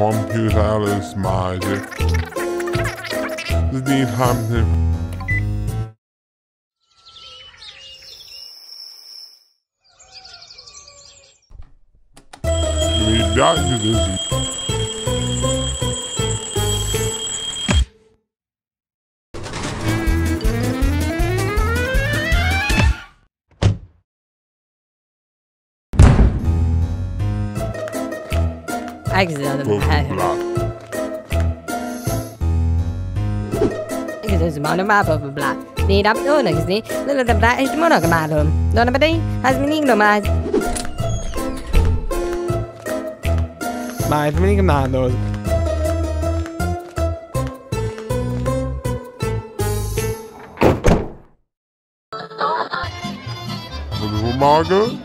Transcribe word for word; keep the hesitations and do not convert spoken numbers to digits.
computer alles maken. Dus die gaan we. Wie dat je dus. Ik is maar een map op het blad. Nee, dat bedoel ik niet. Dat is de blad is de moeder gemaakt. Dan ben ik, als ik niet normaal. Maar het is niet gemaakt. Wat we maken?